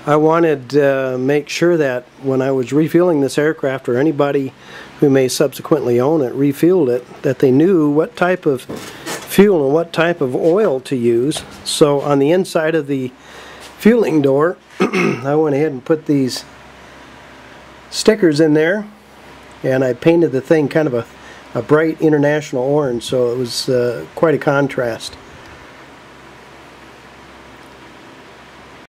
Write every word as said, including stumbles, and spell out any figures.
I wanted to uh, make sure that when I was refueling this aircraft, or anybody who may subsequently own it, refueled it, that they knew what type of fuel and what type of oil to use. So on the inside of the fueling door, I went ahead and put these stickers in there, and I painted the thing kind of a, a bright international orange, so it was uh, quite a contrast.